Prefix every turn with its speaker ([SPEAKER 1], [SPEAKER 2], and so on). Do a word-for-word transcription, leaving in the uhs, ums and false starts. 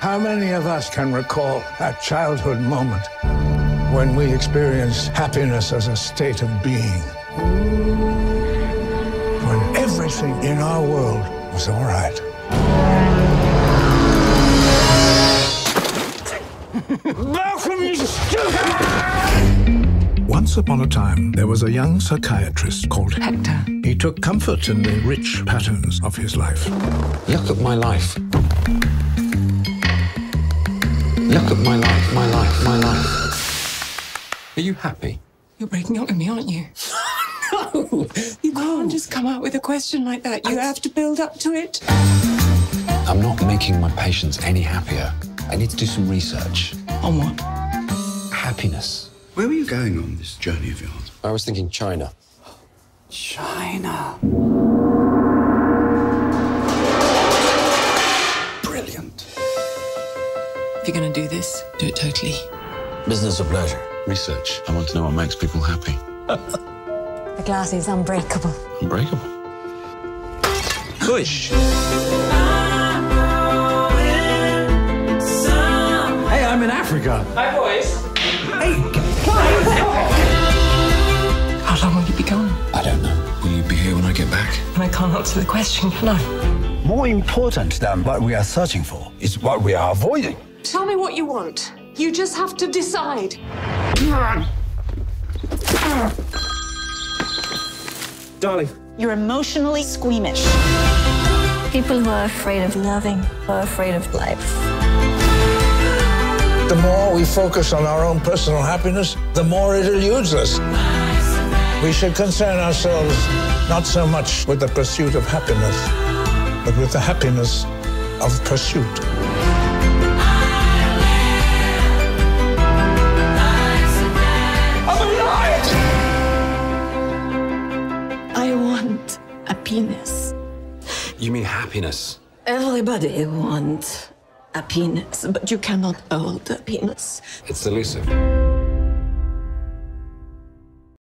[SPEAKER 1] How many of us can recall that childhood moment when we experienced happiness as a state of being? When everything in our world was all right. Malcolm, you stupid!
[SPEAKER 2] Once upon a time, there was a young psychiatrist called
[SPEAKER 3] Hector.
[SPEAKER 2] He took comfort in the rich patterns of his life.
[SPEAKER 4] Look at my life. Look at my life, my life, my life. Are you happy?
[SPEAKER 3] You're breaking up with me, aren't you?
[SPEAKER 4] No!
[SPEAKER 3] You can't just come out with a question like that. You have to build up to it.
[SPEAKER 4] I'm not making my patients any happier. I need to do some research.
[SPEAKER 3] On what?
[SPEAKER 4] Happiness.
[SPEAKER 5] Where were you going on this journey of yours?
[SPEAKER 4] I was thinking China.
[SPEAKER 3] China.
[SPEAKER 5] Brilliant.
[SPEAKER 3] If you're going to do this, do it totally.
[SPEAKER 4] Business or pleasure? Research. I want to know what makes people happy.
[SPEAKER 6] The glass is unbreakable.
[SPEAKER 4] Unbreakable. Push.
[SPEAKER 7] Hey, I'm in Africa.
[SPEAKER 3] Hi, boys.
[SPEAKER 7] Hey,
[SPEAKER 3] How long will you be gone?
[SPEAKER 4] I don't know. Will you be here when I get back?
[SPEAKER 3] And I can't answer the question, can I?
[SPEAKER 7] more important than what we are searching for is what we are avoiding.
[SPEAKER 8] Tell me what you want. You just have to decide.
[SPEAKER 9] Darling.
[SPEAKER 6] You're emotionally squeamish. People who are afraid of loving are afraid of life.
[SPEAKER 1] The more we focus on our own personal happiness, the more it eludes us. We should concern ourselves not so much with the pursuit of happiness, but with the happiness of pursuit.
[SPEAKER 8] I'm alive!
[SPEAKER 6] I want a penis.
[SPEAKER 4] You mean happiness?
[SPEAKER 6] Everybody wants a penis, but you cannot hold a penis.
[SPEAKER 4] It's elusive.